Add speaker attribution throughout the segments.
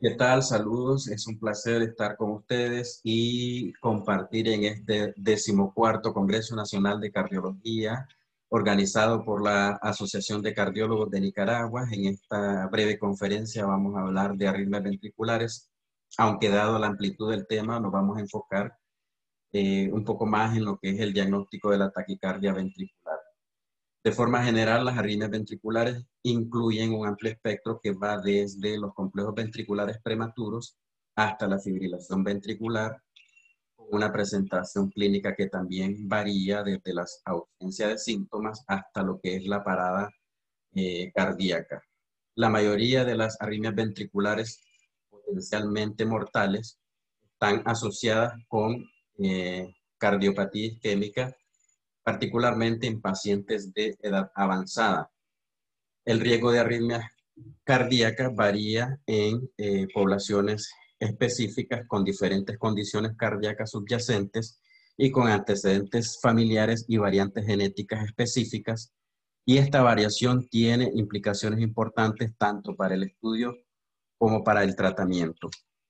Speaker 1: ¿Qué tal? Saludos. Es un placer estar con ustedes y compartir en este 14º Congreso Nacional de Cardiología organizado por la Asociación de Cardiólogos de Nicaragua. En esta breve conferencia vamos a hablar de arritmias ventriculares, aunque dado la amplitud del tema nos vamos a enfocar un poco más en lo que es el diagnóstico de la taquicardia ventricular. De forma general, las arritmias ventriculares incluyen un amplio espectro que va desde los complejos ventriculares prematuros hasta la fibrilación ventricular, con una presentación clínica que también varía desde la ausencia de síntomas hasta lo que es la parada cardíaca. La mayoría de las arritmias ventriculares potencialmente mortales están asociadas con cardiopatía isquémica, particularmente en pacientes de edad avanzada. El riesgo de arritmias cardíacas varía en poblaciones específicas con diferentes condiciones cardíacas subyacentes y con antecedentes familiares y variantes genéticas específicas. Y esta variación tiene implicaciones importantes tanto para el estudio como para el tratamiento.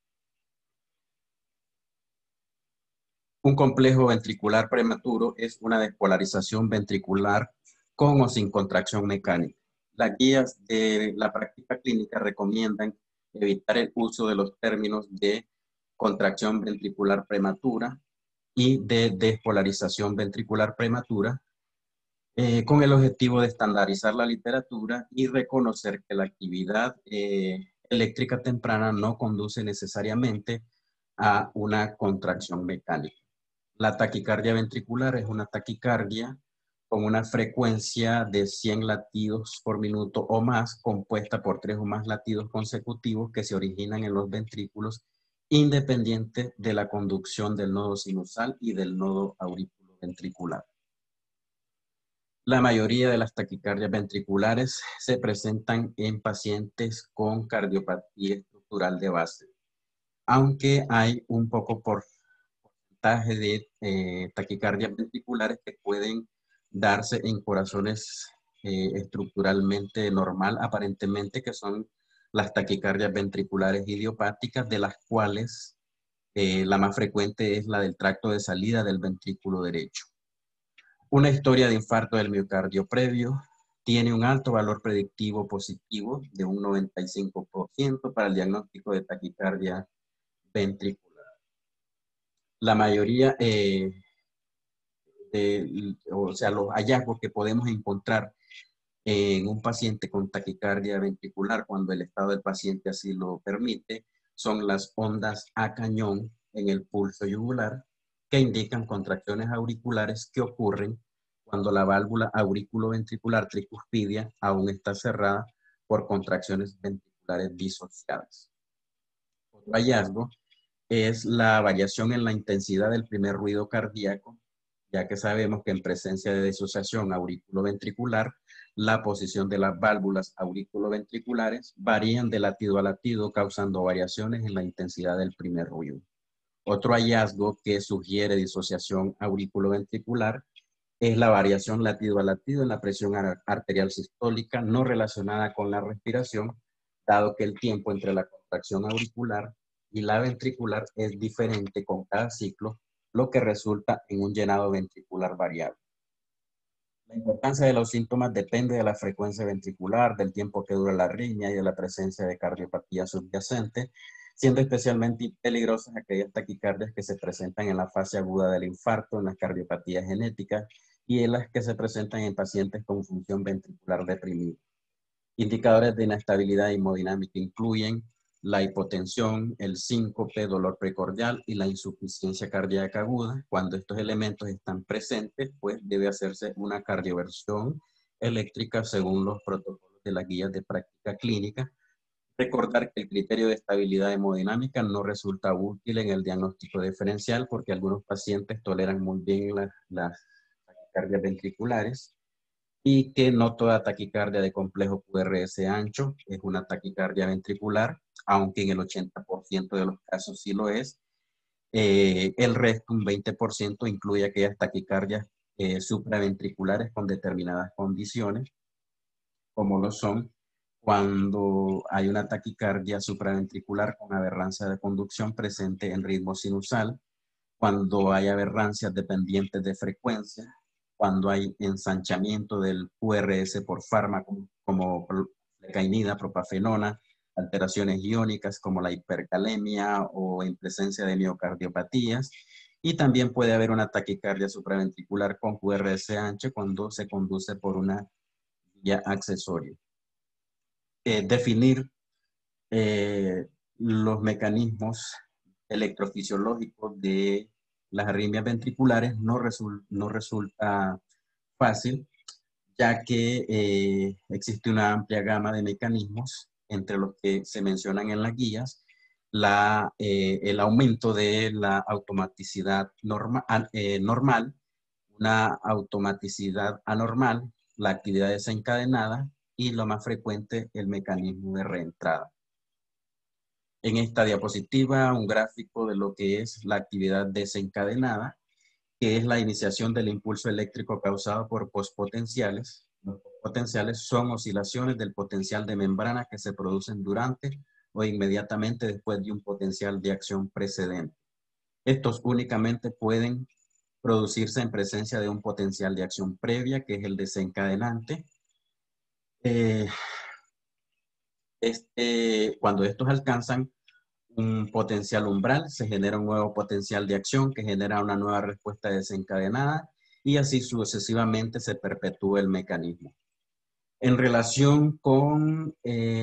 Speaker 1: Un complejo ventricular prematuro es una despolarización ventricular con o sin contracción mecánica. Las guías de la práctica clínica recomiendan evitar el uso de los términos de contracción ventricular prematura y de despolarización ventricular prematura, con el objetivo de estandarizar la literatura y reconocer que la actividad eléctrica temprana no conduce necesariamente a una contracción mecánica. La taquicardia ventricular es una taquicardia con una frecuencia de 100 latidos por minuto o más, compuesta por 3 o más latidos consecutivos que se originan en los ventrículos, independiente de la conducción del nodo sinusal y del nodo auriculoventricular. La mayoría de las taquicardias ventriculares se presentan en pacientes con cardiopatía estructural de base, aunque hay un poco porcentaje de taquicardias ventriculares que pueden darse en corazones estructuralmente normal, aparentemente, que son las taquicardias ventriculares idiopáticas, de las cuales la más frecuente es la del tracto de salida del ventrículo derecho. Una historia de infarto del miocardio previo tiene un alto valor predictivo positivo de un 95% para el diagnóstico de taquicardia ventricular. La mayoría, los hallazgos que podemos encontrar en un paciente con taquicardia ventricular cuando el estado del paciente así lo permite, son las ondas a cañón en el pulso yugular que indican contracciones auriculares que ocurren cuando la válvula auriculoventricular tricuspidia aún está cerrada por contracciones ventriculares disociadas. Otro hallazgo es la variación en la intensidad del primer ruido cardíaco, ya que sabemos que en presencia de disociación auriculoventricular, la posición de las válvulas auriculoventriculares varían de latido a latido, causando variaciones en la intensidad del primer ruido. Otro hallazgo que sugiere disociación auriculoventricular es la variación latido a latido en la presión arterial sistólica no relacionada con la respiración, dado que el tiempo entre la contracción auricular y la ventricular es diferente con cada ciclo, lo que resulta en un llenado ventricular variable. La importancia de los síntomas depende de la frecuencia ventricular, del tiempo que dura la arritmia y de la presencia de cardiopatía subyacente, siendo especialmente peligrosas aquellas taquicardias que se presentan en la fase aguda del infarto, en las cardiopatías genéticas y en las que se presentan en pacientes con función ventricular deprimida. Indicadores de inestabilidad hemodinámica incluyen la hipotensión, el síncope, dolor precordial y la insuficiencia cardíaca aguda. Cuando estos elementos están presentes, pues debe hacerse una cardioversión eléctrica según los protocolos de las guías de práctica clínica. Recordar que el criterio de estabilidad hemodinámica no resulta útil en el diagnóstico diferencial porque algunos pacientes toleran muy bien las taquicardias ventriculares, y que no toda taquicardia de complejo QRS ancho es una taquicardia ventricular, aunque en el 80% de los casos sí lo es. El resto, un 20%, incluye aquellas taquicardias supraventriculares con determinadas condiciones, como lo son cuando hay una taquicardia supraventricular con aberrancia de conducción presente en ritmo sinusal, cuando hay aberrancias dependientes de frecuencia, cuando hay ensanchamiento del QRS por fármaco como flecainida, propafenona, alteraciones iónicas como la hipercalemia o en presencia de miocardiopatías, y también puede haber una taquicardia supraventricular con QRS ancho cuando se conduce por una vía accesoria. Definir los mecanismos electrofisiológicos de las arritmias ventriculares no resulta fácil, ya que existe una amplia gama de mecanismos, entre los que se mencionan en las guías, el aumento de la automaticidad normal, una automaticidad anormal, la actividad desencadenada y lo más frecuente, el mecanismo de reentrada. En esta diapositiva, un gráfico de lo que es la actividad desencadenada, que es la iniciación del impulso eléctrico causado por postpotenciales. Los postpotenciales son oscilaciones del potencial de membrana que se producen durante o inmediatamente después de un potencial de acción precedente. Estos únicamente pueden producirse en presencia de un potencial de acción previa, que es el desencadenante. Cuando estos alcanzan un potencial umbral, se genera un nuevo potencial de acción que genera una nueva respuesta desencadenada y así sucesivamente se perpetúa el mecanismo. En relación con,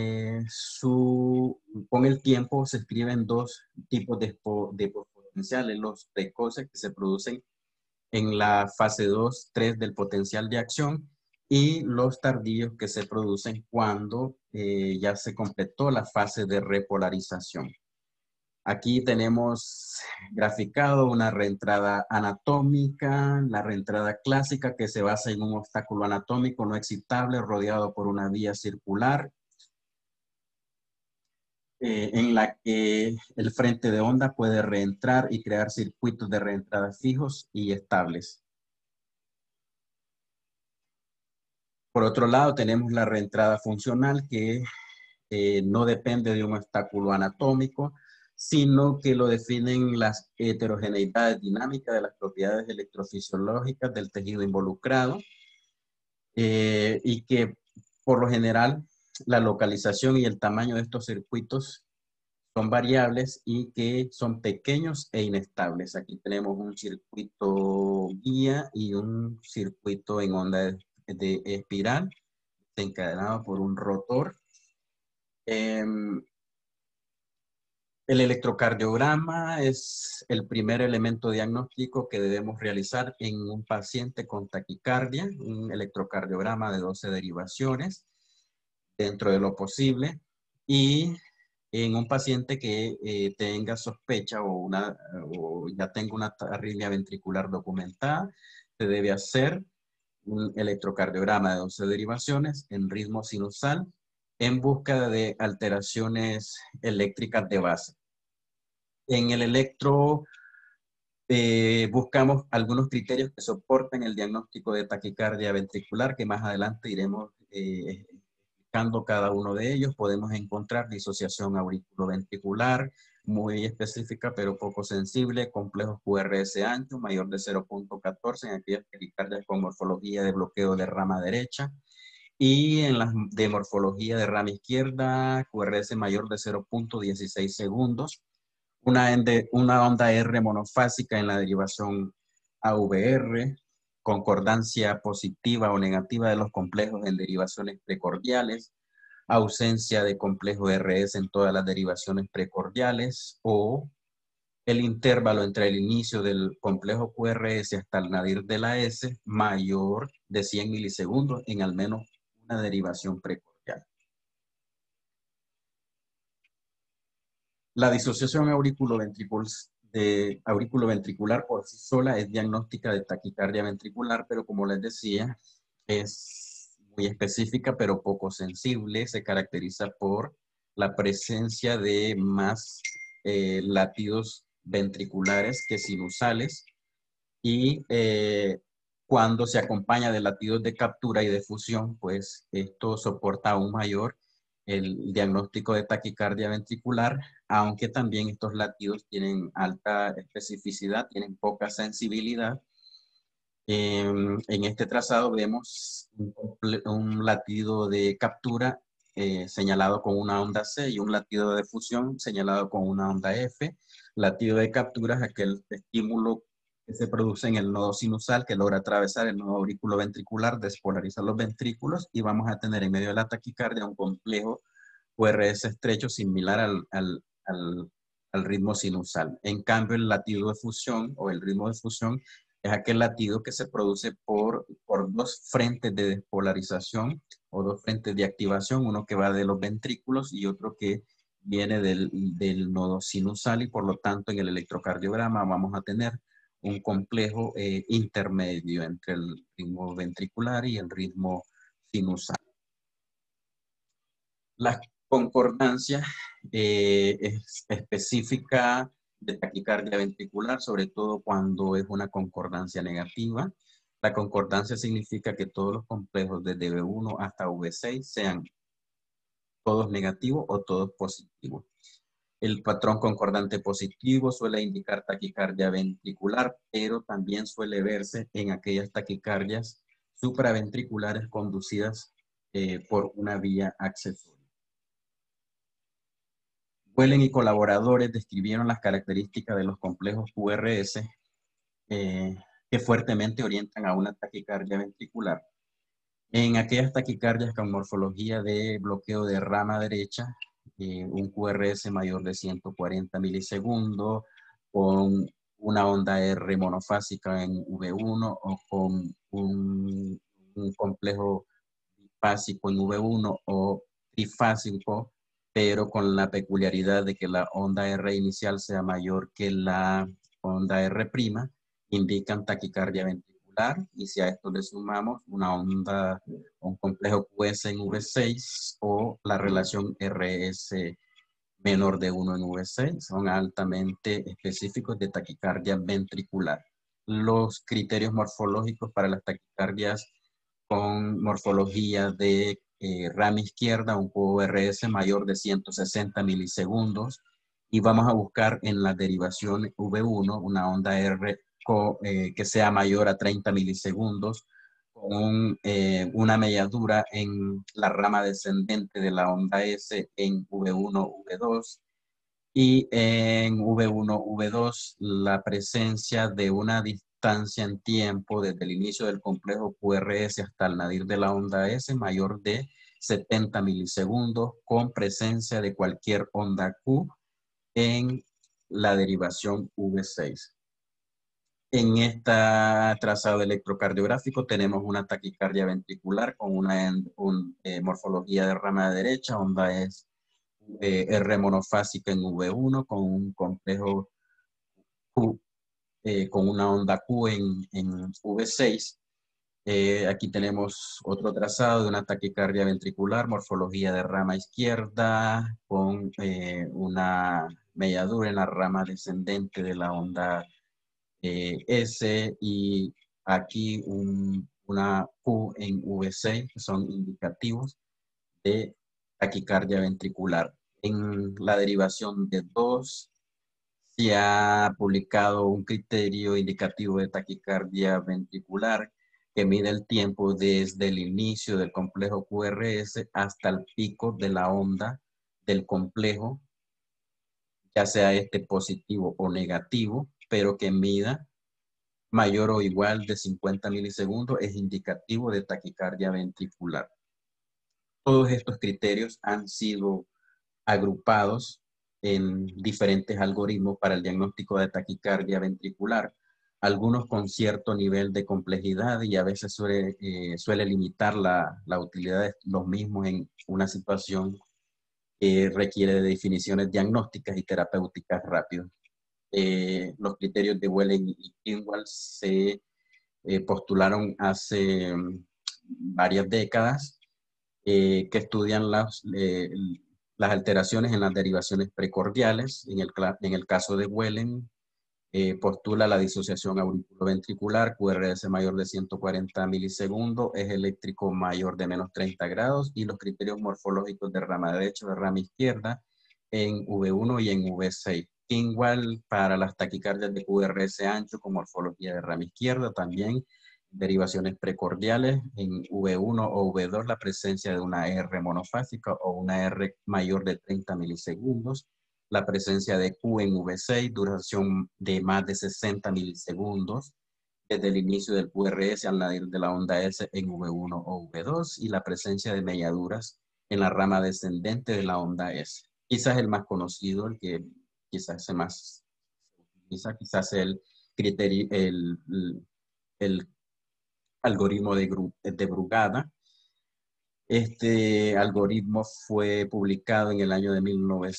Speaker 1: con el tiempo se escriben dos tipos de potenciales, los precoces que se producen en la fase 2-3 del potencial de acción y los tardíos que se producen cuando ya se completó la fase de repolarización. Aquí tenemos graficado una reentrada anatómica, la reentrada clásica que se basa en un obstáculo anatómico no excitable rodeado por una vía circular en la que el frente de onda puede reentrar y crear circuitos de reentrada fijos y estables. Por otro lado, tenemos la reentrada funcional que no depende de un obstáculo anatómico, sino que lo definen las heterogeneidades dinámicas de las propiedades electrofisiológicas del tejido involucrado y que por lo general la localización y el tamaño de estos circuitos son variables y que son pequeños e inestables. Aquí tenemos un circuito guía y un circuito en onda de espiral encadenado por un rotor. El electrocardiograma es el primer elemento diagnóstico que debemos realizar en un paciente con taquicardia, un electrocardiograma de 12 derivaciones dentro de lo posible, y en un paciente que tenga sospecha o ya tenga una arritmia ventricular documentada, se debe hacer un electrocardiograma de 12 derivaciones en ritmo sinusal en búsqueda de alteraciones eléctricas de base. En el electro buscamos algunos criterios que soporten el diagnóstico de taquicardia ventricular, que más adelante iremos explicando cada uno de ellos. Podemos encontrar disociación auriculoventricular, muy específica pero poco sensible, complejos QRS ancho, mayor de 0.14 en aquellas taquicardias con morfología de bloqueo de rama derecha, y en las de morfología de rama izquierda, QRS mayor de 0.16 segundos. Una onda R monofásica en la derivación AVR, concordancia positiva o negativa de los complejos en derivaciones precordiales, ausencia de complejo RS en todas las derivaciones precordiales, o el intervalo entre el inicio del complejo QRS hasta el nadir de la S mayor de 100 milisegundos en al menos una derivación precordial. La disociación auriculoventricular por sí sola es diagnóstica de taquicardia ventricular, pero como les decía, es muy específica pero poco sensible. Se caracteriza por la presencia de más latidos ventriculares que sinusales y cuando se acompaña de latidos de captura y de fusión, pues esto soporta aún mayor el diagnóstico de taquicardia ventricular, aunque también estos latidos tienen alta especificidad, tienen poca sensibilidad. En este trazado vemos un latido de captura señalado con una onda C y un latido de fusión señalado con una onda F. Latido de captura es aquel estímulo que se produce en el nodo sinusal que logra atravesar el nodo auriculoventricular, despolarizar los ventrículos y vamos a tener en medio de la taquicardia un complejo QRS estrecho similar al ritmo sinusal. En cambio, el latido de fusión o el ritmo de fusión es aquel latido que se produce por dos frentes de despolarización o dos frentes de activación, uno que va de los ventrículos y otro que viene del nodo sinusal y por lo tanto en el electrocardiograma vamos a tener un complejo intermedio entre el ritmo ventricular y el ritmo sinusal. La concordancia es específica de taquicardia ventricular, sobre todo cuando es una concordancia negativa. La concordancia significa que todos los complejos desde V1 hasta V6 sean todos negativos o todos positivos. El patrón concordante positivo suele indicar taquicardia ventricular, pero también suele verse en aquellas taquicardias supraventriculares conducidas por una vía accesoria. Wellen y colaboradores describieron las características de los complejos QRS que fuertemente orientan a una taquicardia ventricular. En aquellas taquicardias con morfología de bloqueo de rama derecha, un QRS mayor de 140 milisegundos, con una onda R monofásica en V1 o con un complejo bifásico en V1 o trifásico, pero con la peculiaridad de que la onda R inicial sea mayor que la onda R', indican taquicardia ventricular, y si a esto le sumamos un complejo QS en V6 o la relación RS menor de 1 en V6, son altamente específicos de taquicardia ventricular. Los criterios morfológicos para las taquicardias con morfología de rama izquierda, un QRS mayor de 160 milisegundos, y vamos a buscar en la derivación V1 una onda R que sea mayor a 30 milisegundos, con una melladura en la rama descendente de la onda S en V1, V2, y en V1, V2 la presencia de una distancia en tiempo desde el inicio del complejo QRS hasta el nadir de la onda S mayor de 70 milisegundos, con presencia de cualquier onda Q en la derivación V6. En este trazado electrocardiográfico tenemos una taquicardia ventricular con una morfología de rama derecha, onda es R monofásica en V1 con un complejo Q, con una onda Q en V6. Aquí tenemos otro trazado de una taquicardia ventricular, morfología de rama izquierda, con una melladura en la rama descendente de la onda S, y aquí una Q en V6, que son indicativos de taquicardia ventricular. En la derivación de 2 se ha publicado un criterio indicativo de taquicardia ventricular que mide el tiempo desde el inicio del complejo QRS hasta el pico de la onda del complejo, ya sea este positivo o negativo, pero que mida mayor o igual de 50 milisegundos, es indicativo de taquicardia ventricular. Todos estos criterios han sido agrupados en diferentes algoritmos para el diagnóstico de taquicardia ventricular, algunos con cierto nivel de complejidad, y a veces suele limitar la utilidad de los mismos en una situación que requiere de definiciones diagnósticas y terapéuticas rápidas. Los criterios de Wellen y Kienwald se postularon hace varias décadas, que estudian las alteraciones en las derivaciones precordiales. En el caso de Wellen, Postula la disociación auriculoventricular, QRS mayor de 140 milisegundos, eje eléctrico mayor de menos 30 grados y los criterios morfológicos de rama derecha o de rama izquierda en V1 y en V6. Igual para las taquicardias de QRS ancho con morfología de rama izquierda, también derivaciones precordiales en V1 o V2 la presencia de una R monofásica o una R mayor de 30 milisegundos, la presencia de Q en V6, duración de más de 60 milisegundos, desde el inicio del QRS al nadir de la onda S en V1 o V2, y la presencia de melladuras en la rama descendente de la onda S. Quizás el más conocido, el que quizás se más utiliza, quizás el criterio, el algoritmo de Brugada. Este algoritmo fue publicado en el año de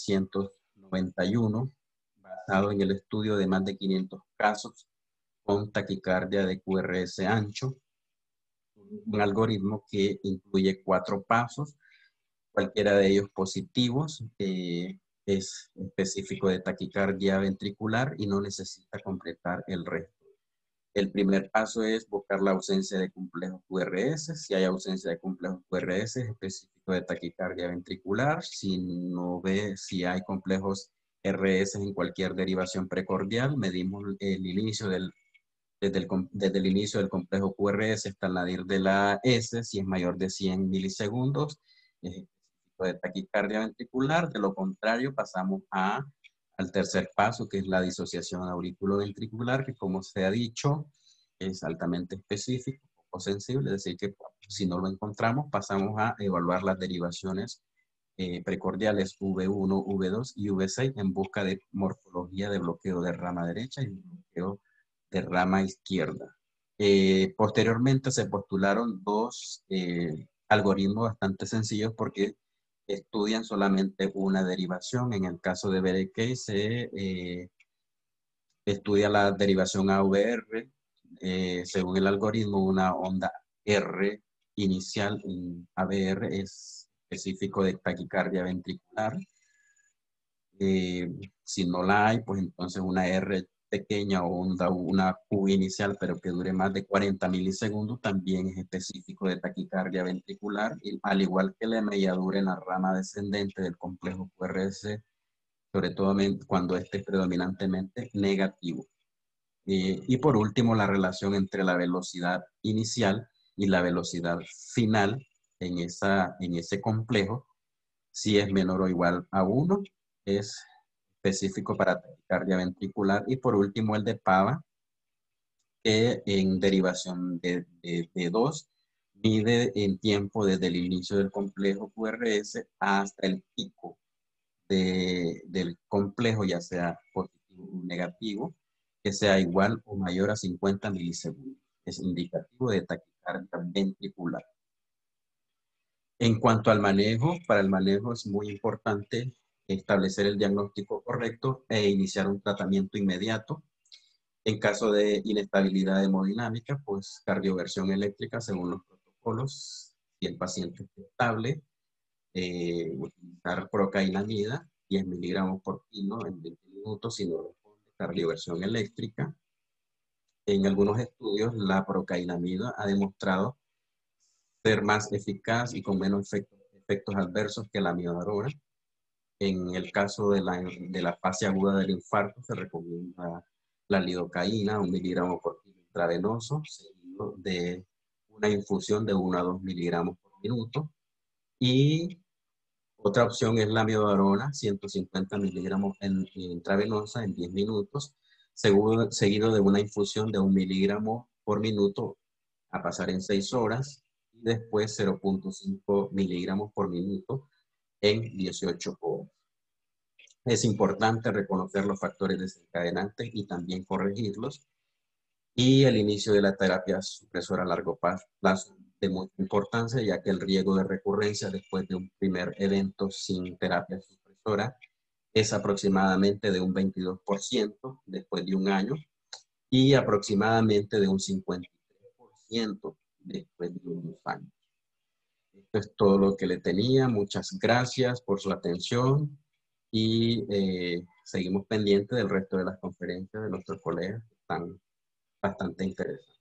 Speaker 1: 1991, basado en el estudio de más de 500 casos con taquicardia de QRS ancho. Un algoritmo que incluye 4 pasos, cualquiera de ellos positivos, es específico de taquicardia ventricular y no necesita completar el resto. El primer paso es buscar la ausencia de complejos QRS. Si hay ausencia de complejos QRS, es específico de taquicardia ventricular. Si hay complejos RS en cualquier derivación precordial, medimos el inicio desde el inicio del complejo QRS hasta el nadir de la S. Si es mayor de 100 milisegundos, es específico de taquicardia ventricular. De lo contrario, pasamos al tercer paso, que es la disociación auriculoventricular, que como se ha dicho, es altamente específico o sensible, es decir, que si no lo encontramos, pasamos a evaluar las derivaciones precordiales V1, V2 y V6 en busca de morfología de bloqueo de rama derecha y bloqueo de rama izquierda. Posteriormente se postularon 2 algoritmos bastante sencillos porque estudian solamente una derivación. En el caso de Berekei se estudia la derivación AVR. Según el algoritmo, una onda R inicial en AVR es específico de taquicardia ventricular. Si no la hay, pues entonces una R pequeña o una Q inicial, pero que dure más de 40 milisegundos, también es específico de taquicardia ventricular, y al igual que la melladura en la rama descendente del complejo QRS, sobre todo cuando este es predominantemente negativo. Y por último, la relación entre la velocidad inicial y la velocidad final en ese complejo, si es menor o igual a 1, es específico para taquicardia ventricular. Y por último, el de Pava, que en derivación de 2, mide en tiempo desde el inicio del complejo QRS hasta el pico del complejo, ya sea positivo o negativo, que sea igual o mayor a 50 milisegundos. Es indicativo de taquicardia ventricular. En cuanto al manejo, para el manejo es muy importante establecer el diagnóstico correcto e iniciar un tratamiento inmediato. En caso de inestabilidad hemodinámica, pues cardioversión eléctrica según los protocolos. Si el paciente es estable, utilizar procainamida, 10 miligramos por kilo en 20 minutos, si no responde, cardioversión eléctrica. En algunos estudios, la procainamida ha demostrado ser más eficaz y con menos efectos adversos que la amiodarona. En el caso de la fase aguda del infarto, se recomienda la lidocaína, 1 miligramo por kilo intravenoso, seguido de una infusión de 1 a 2 miligramos por minuto. Y otra opción es la amiodarona, 150 miligramos intravenosa en 10 minutos, seguido de una infusión de 1 miligramo por minuto a pasar en 6 horas, y después 0.5 miligramos por minuto en 18 horas. Es importante reconocer los factores desencadenantes y también corregirlos. Y el inicio de la terapia supresora a largo plazo de mucha importancia, ya que el riesgo de recurrencia después de un primer evento sin terapia supresora es aproximadamente de un 22% después de un año y aproximadamente de un 53% después de unos años. Esto es todo lo que le tenía. Muchas gracias por su atención. y seguimos pendientes del resto de las conferencias de nuestros colegas que están bastante interesantes.